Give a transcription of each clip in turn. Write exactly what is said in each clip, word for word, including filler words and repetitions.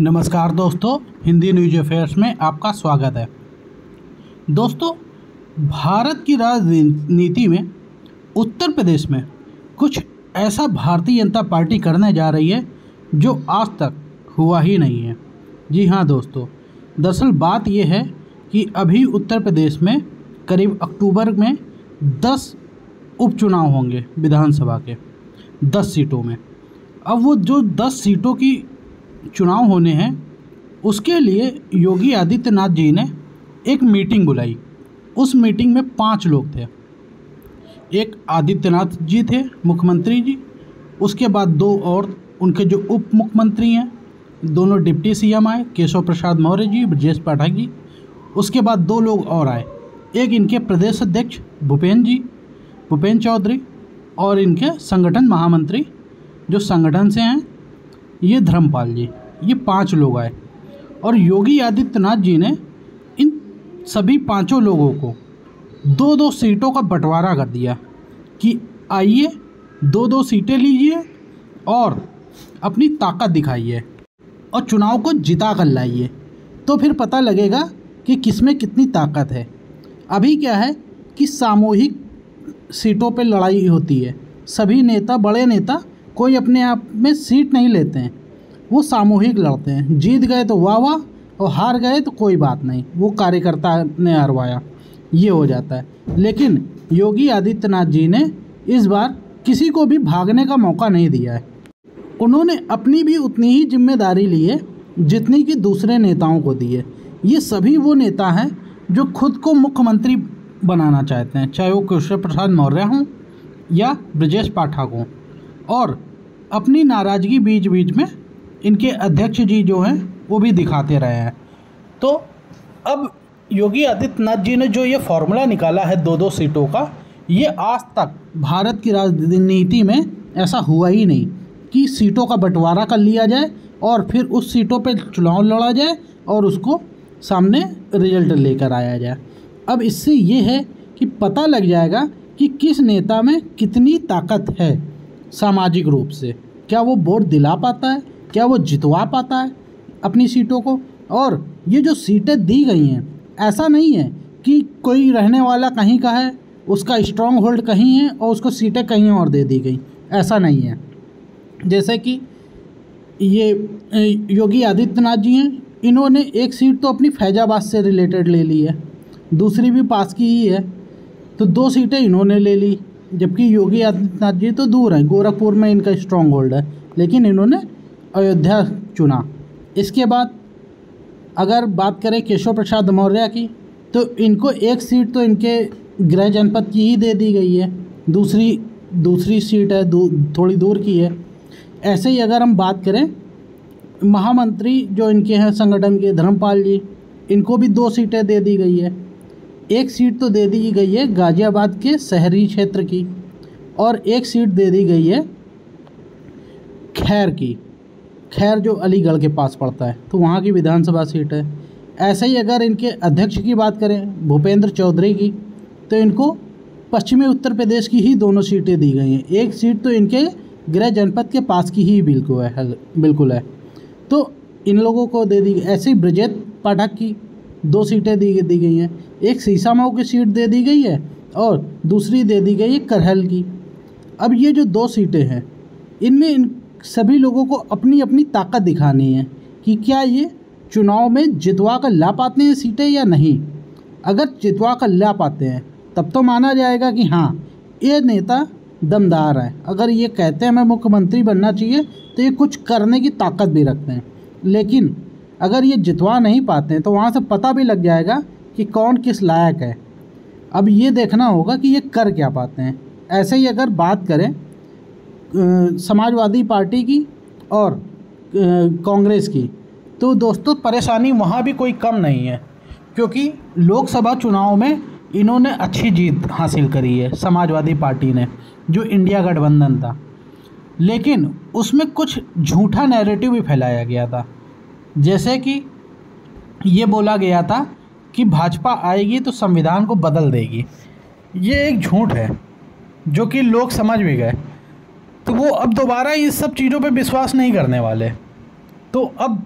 नमस्कार दोस्तों, Hindi news affairs में आपका स्वागत है। दोस्तों, भारत की राजनीति में उत्तर प्रदेश में कुछ ऐसा भारतीय जनता पार्टी करने जा रही है जो आज तक हुआ ही नहीं है। जी हाँ दोस्तों, दरअसल बात यह है कि अभी उत्तर प्रदेश में करीब अक्टूबर में दस उपचुनाव होंगे विधानसभा के दस सीटों में। अब वो जो दस सीटों की चुनाव होने हैं उसके लिए योगी आदित्यनाथ जी ने एक मीटिंग बुलाई। उस मीटिंग में पांच लोग थे। एक आदित्यनाथ जी थे, मुख्यमंत्री जी, उसके बाद दो और उनके जो उप मुख्यमंत्री हैं, दोनों डिप्टी सीएम आए, केशव प्रसाद मौर्य जी, ब्रजेश पाठक जी। उसके बाद दो लोग और आए, एक इनके प्रदेश अध्यक्ष भूपेंद्र जी भूपेंद्र चौधरी और इनके संगठन महामंत्री जो संगठन से हैं ये धर्मपाल जी। ये पांच लोग आए और योगी आदित्यनाथ जी ने इन सभी पांचों लोगों को दो दो सीटों का बंटवारा कर दिया कि आइए दो दो सीटें लीजिए और अपनी ताकत दिखाइए और चुनाव को जिता कर लाइए, तो फिर पता लगेगा कि किसमें कितनी ताकत है। अभी क्या है कि सामूहिक सीटों पे लड़ाई होती है। सभी नेता, बड़े नेता कोई अपने आप में सीट नहीं लेते हैं, वो सामूहिक लड़ते हैं। जीत गए तो वाह वाह और हार गए तो कोई बात नहीं, वो कार्यकर्ता ने हरवाया, ये हो जाता है। लेकिन योगी आदित्यनाथ जी ने इस बार किसी को भी भागने का मौका नहीं दिया है। उन्होंने अपनी भी उतनी ही जिम्मेदारी ली है जितनी कि दूसरे नेताओं को दी है। ये सभी वो नेता हैं जो खुद को मुख्यमंत्री बनाना चाहते हैं, चाहे वो केशव प्रसाद मौर्य हों या ब्रजेश पाठक हों, और अपनी नाराज़गी बीच बीच में इनके अध्यक्ष जी जो हैं वो भी दिखाते रहे हैं। तो अब योगी आदित्यनाथ जी ने जो ये फॉर्मूला निकाला है दो दो सीटों का, ये आज तक भारत की राजनीति में ऐसा हुआ ही नहीं कि सीटों का बंटवारा कर लिया जाए और फिर उस सीटों पे चुनाव लड़ा जाए और उसको सामने रिजल्ट लेकर आया जाए। अब इससे ये है कि पता लग जाएगा कि किस नेता में कितनी ताकत है सामाजिक रूप से। क्या वो वोट दिला पाता है, क्या वो जितवा पाता है अपनी सीटों को। और ये जो सीटें दी गई हैं, ऐसा नहीं है कि कोई रहने वाला कहीं का है, उसका स्ट्रॉन्ग होल्ड कहीं है और उसको सीटें कहीं और दे दी गई, ऐसा नहीं है। जैसे कि ये योगी आदित्यनाथ जी हैं, इन्होंने एक सीट तो अपनी फैजाबाद से रिलेटेड ले ली है, दूसरी भी पास की ही है, तो दो सीटें इन्होंने ले ली। जबकि योगी आदित्यनाथ जी तो दूर हैं, गोरखपुर में इनका स्ट्रॉन्ग होल्ड है, लेकिन इन्होंने अयोध्या चुना। इसके बाद अगर बात करें केशव प्रसाद मौर्य की, तो इनको एक सीट तो इनके गृह जनपद की ही दे दी गई है, दूसरी दूसरी सीट है दू, थोड़ी दूर की है। ऐसे ही अगर हम बात करें महामंत्री जो इनके हैं संगठन के, धर्मपाल जी, इनको भी दो सीटें दे दी गई है। एक सीट तो दे दी गई है गाज़ियाबाद के शहरी क्षेत्र की और एक सीट दे दी गई है खैर की, खैर जो अलीगढ़ के पास पड़ता है, तो वहाँ की विधानसभा सीट है। ऐसे ही अगर इनके अध्यक्ष की बात करें भूपेंद्र चौधरी की, तो इनको पश्चिमी उत्तर प्रदेश की ही दोनों सीटें दी गई हैं। एक सीट तो इनके गृह जनपद के पास की ही बिल्कुल है बिल्कुल है तो इन लोगों को दे दी। ऐसे ही ब्रजेश पाठक की दो सीटें दी दी गई हैं, एक सीसामऊ की सीट दे दी गई है और दूसरी दे दी गई है करहल की। अब ये जो दो सीटें हैं, इनमें इन सभी लोगों को अपनी अपनी ताकत दिखानी है कि क्या ये चुनाव में जितवा कर ला पाते हैं सीटें या नहीं। अगर जितवा कर ला पाते हैं तब तो माना जाएगा कि हाँ, ये नेता दमदार है। अगर ये कहते हैं हमें मुख्यमंत्री बनना चाहिए, तो ये कुछ करने की ताकत भी रखते हैं। लेकिन अगर ये जितवा नहीं पाते हैं तो वहाँ से पता भी लग जाएगा कि कौन किस लायक है। अब ये देखना होगा कि ये कर क्या पाते हैं। ऐसे ही अगर बात करें आ, समाजवादी पार्टी की और कांग्रेस की, तो दोस्तों परेशानी वहाँ भी कोई कम नहीं है, क्योंकि लोकसभा चुनाव में इन्होंने अच्छी जीत हासिल करी है समाजवादी पार्टी ने, जो इंडिया गठबंधन था। लेकिन उसमें कुछ झूठा नैरेटिव भी फैलाया गया था। जैसे कि ये बोला गया था कि भाजपा आएगी तो संविधान को बदल देगी। ये एक झूठ है जो कि लोग समझ भी गए। तो वो अब दोबारा इस सब चीज़ों पे विश्वास नहीं करने वाले। तो अब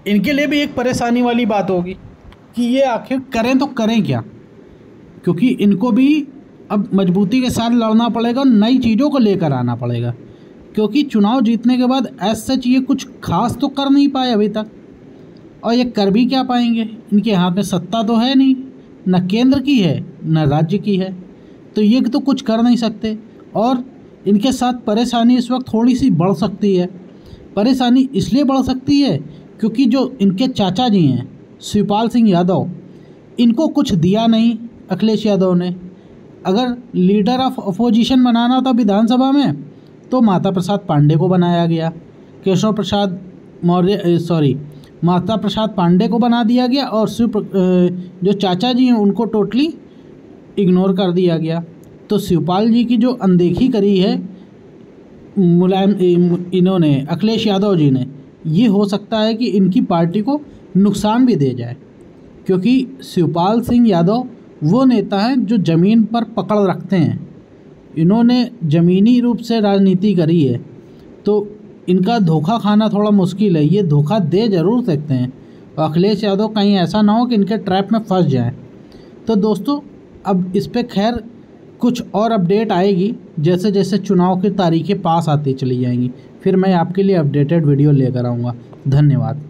इनके लिए भी एक परेशानी वाली बात होगी कि ये आखिर करें तो करें क्या, क्योंकि इनको भी अब मजबूती के साथ लड़ना पड़ेगा और नई चीज़ों को लेकर आना पड़ेगा, क्योंकि चुनाव जीतने के बाद एज सच ये कुछ खास तो कर नहीं पाए अभी तक, और ये कर भी क्या पाएंगे। इनके हाथ में सत्ता तो है नहीं, न केंद्र की है न राज्य की है, तो ये तो कुछ कर नहीं सकते। और इनके साथ परेशानी इस वक्त थोड़ी सी बढ़ सकती है। परेशानी इसलिए बढ़ सकती है क्योंकि जो इनके चाचा जी हैं शिवपाल सिंह यादव, इनको कुछ दिया नहीं अखिलेश यादव ने। अगर लीडर ऑफ अपोजिशन बनाना था विधानसभा में तो माता प्रसाद पांडे को बनाया गया, केशव प्रसाद मौर्य सॉरी माता प्रसाद पांडे को बना दिया गया, और शिव जो चाचा जी हैं उनको टोटली इग्नोर कर दिया गया। तो शिवपाल जी की जो अनदेखी करी है मुलायम इन्होंने अखिलेश यादव जी ने, ये हो सकता है कि इनकी पार्टी को नुकसान भी दे जाए, क्योंकि शिवपाल सिंह यादव वो नेता हैं जो ज़मीन पर पकड़ रखते हैं। इन्होंने ज़मीनी रूप से राजनीति करी है, तो इनका धोखा खाना थोड़ा मुश्किल है। ये धोखा दे ज़रूर सकते हैं, और अखिलेश यादव कहीं ऐसा ना हो कि इनके ट्रैप में फंस जाएं। तो दोस्तों अब इस पे खैर कुछ और अपडेट आएगी, जैसे जैसे चुनाव की तारीखें पास आती चली जाएंगी, फिर मैं आपके लिए अपडेटेड वीडियो लेकर आऊँगा। धन्यवाद।